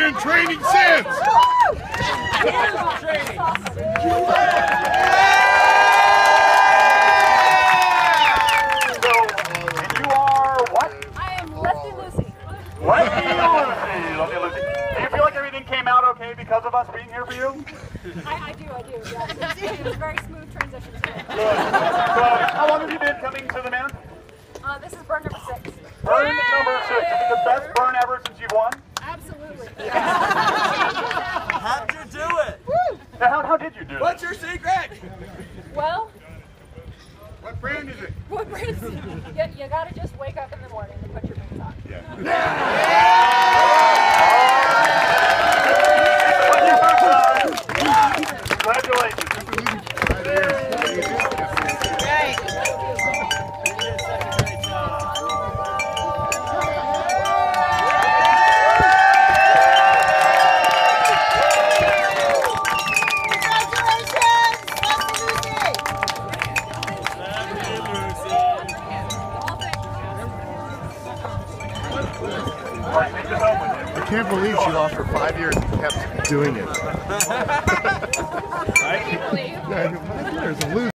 been in training since. Lefty Lucy. Do you feel like everything came out okay because of us being here for you? I do, yes. It was a very smooth transition. Good. So, how long have you been coming to the men? This is burn number 6. Burn number 6. Is it the best burn ever since you've won? Absolutely. How'd you do it? How did you do it? What's your secret? Well, What brand is it? what brings you gotta just wake up in the morning and put your boots on. Congratulations. I can't believe she lost for 5 years and kept doing it. I can't believe. Yeah, 5 years of losing.